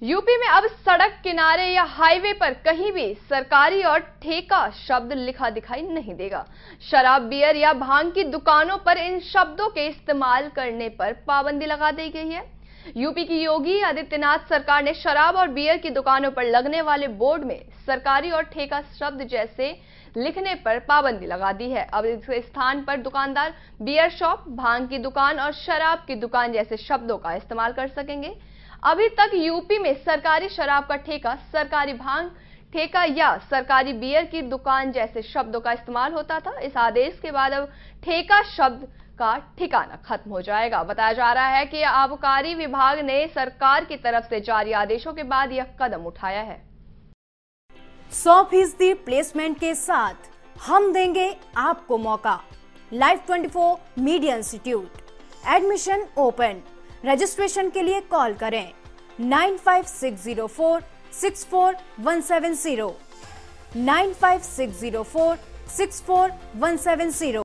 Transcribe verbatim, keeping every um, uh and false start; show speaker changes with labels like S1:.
S1: UP में अब सड़क किनारे या हाईवे पर कहीं भी सरकारी और ठेका शब्द लिखा दिखाई नहीं देगा। शराब, बियर या भांग की दुकानों पर इन शब्दों के इस्तेमाल करने पर पाबंदी लगा दी गई है। यूपी की योगी आदित्यनाथ सरकार ने शराब और बियर की दुकानों पर लगने वाले बोर्ड में सरकारी और ठेका शब्द जैसे लिखने पर पाबंदी लगा दी है। अब इस स्थान पर दुकानदार बियर शॉप, भांग की दुकान और शराब की दुकान जैसे शब्दों का इस्तेमाल कर सकेंगे। अभी तक यूपी में सरकारी शराब का ठेका, सरकारी भांग ठेका या सरकारी बियर की दुकान जैसे शब्दों का इस्तेमाल होता था। इस आदेश के बाद अब ठेका शब्द का ठिकाना खत्म हो जाएगा। बताया जा रहा है कि आबकारी विभाग ने सरकार की तरफ से जारी आदेशों के बाद यह कदम उठाया है।
S2: सौ फीसदी प्लेसमेंट के साथ हम देंगे आपको मौका। लाइव चौबीस media institute, admission open. Registration के लिए कॉल करें nine five six zero four six four one seven zero nine five six zero four six four one seven zero.